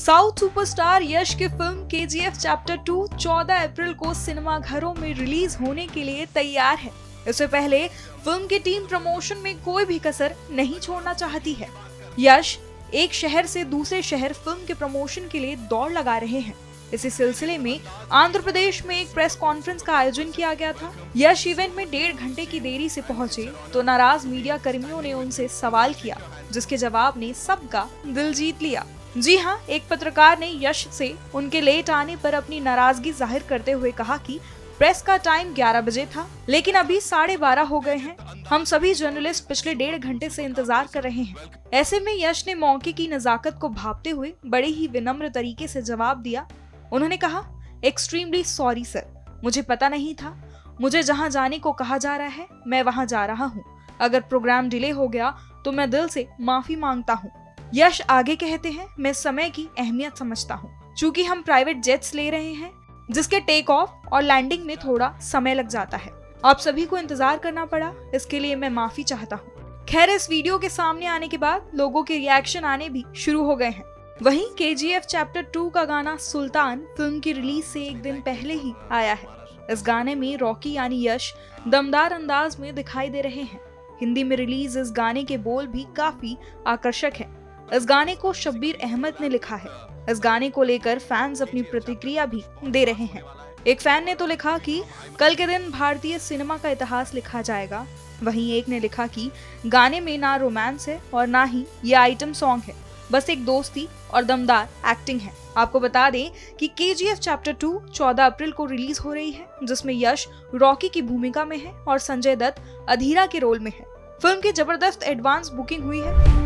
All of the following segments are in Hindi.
साउथ सुपरस्टार यश की फिल्म केजीएफ चैप्टर 2 14 अप्रैल को सिनेमाघरों में रिलीज होने के लिए तैयार है। इससे पहले फिल्म की टीम प्रमोशन में कोई भी कसर नहीं छोड़ना चाहती है। यश एक शहर से दूसरे शहर फिल्म के प्रमोशन के लिए दौड़ लगा रहे हैं। इसी सिलसिले में आंध्र प्रदेश में एक प्रेस कॉन्फ्रेंस का आयोजन किया गया था। यश इवेंट में 1.5 घंटे की देरी से पहुंचे तो नाराज मीडिया कर्मियों ने उनसे सवाल किया, जिसके जवाब ने सबका दिल जीत लिया। जी हाँ, एक पत्रकार ने यश से उनके लेट आने पर अपनी नाराजगी जाहिर करते हुए कहा कि प्रेस का टाइम 11 बजे था, लेकिन अभी 12:30 हो गए हैं। हम सभी जर्नलिस्ट पिछले 1.5 घंटे से इंतजार कर रहे हैं। ऐसे में यश ने मौके की नजाकत को भांपते हुए बड़े ही विनम्र तरीके से जवाब दिया। उन्होंने कहा, एक्सट्रीमली सॉरी सर, मुझे पता नहीं था। मुझे जहाँ जाने को कहा जा रहा है मैं वहाँ जा रहा हूँ। अगर प्रोग्राम डिले हो गया तो मैं दिल से माफी मांगता हूँ। यश आगे कहते हैं, मैं समय की अहमियत समझता हूँ। चूंकि हम प्राइवेट जेट्स ले रहे हैं जिसके टेक ऑफ और लैंडिंग में थोड़ा समय लग जाता है। आप सभी को इंतजार करना पड़ा, इसके लिए मैं माफी चाहता हूँ। खैर, इस वीडियो के सामने आने के बाद लोगों के रिएक्शन आने भी शुरू हो गए हैं। वहीं केजीएफ चैप्टर 2 का गाना सुल्तान फिल्म की रिलीज से एक दिन पहले ही आया है। इस गाने में रॉकी यानी यश दमदार अंदाज में दिखाई दे रहे हैं। हिंदी में रिलीज इस गाने के बोल भी काफी आकर्षक है। इस गाने को शब्बीर अहमद ने लिखा है। इस गाने को लेकर फैंस अपनी प्रतिक्रिया भी दे रहे हैं। एक फैन ने तो लिखा कि कल के दिन भारतीय सिनेमा का इतिहास लिखा जाएगा। वहीं एक ने लिखा कि गाने में ना रोमांस है और ना ही ये आइटम सॉन्ग है, बस एक दोस्ती और दमदार एक्टिंग है। आपको बता दें कि केजीएफ चैप्टर 2 14 अप्रैल को रिलीज हो रही है, जिसमें यश रॉकी की भूमिका में है और संजय दत्त अधीरा के रोल में है। फिल्म की जबरदस्त एडवांस बुकिंग हुई है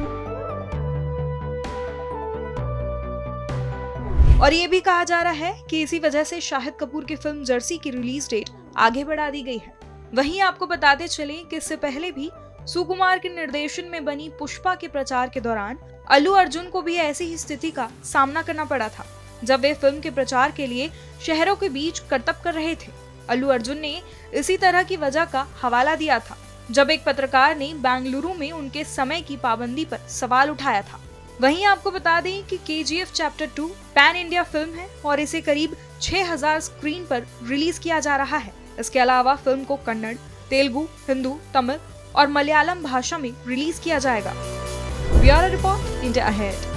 और ये भी कहा जा रहा है कि इसी वजह से शाहिद कपूर की फिल्म जर्सी की रिलीज डेट आगे बढ़ा दी गई है। वहीं आपको बताते चलें कि इससे पहले भी सुकुमार के निर्देशन में बनी पुष्पा के प्रचार के दौरान अल्लू अर्जुन को भी ऐसी ही स्थिति का सामना करना पड़ा था, जब वे फिल्म के प्रचार के लिए शहरों के बीच करतब कर रहे थे। अल्लू अर्जुन ने इसी तरह की वजह का हवाला दिया था, जब एक पत्रकार ने बेंगलुरु में उनके समय की पाबंदी पर सवाल उठाया था। वहीं आपको बता दें कि केजीएफ चैप्टर 2 पैन इंडिया फिल्म है और इसे करीब 6000 स्क्रीन पर रिलीज किया जा रहा है। इसके अलावा फिल्म को कन्नड़, तेलुगु, हिंदी, तमिल और मलयालम भाषा में रिलीज किया जाएगा। Bureau report, India ahead.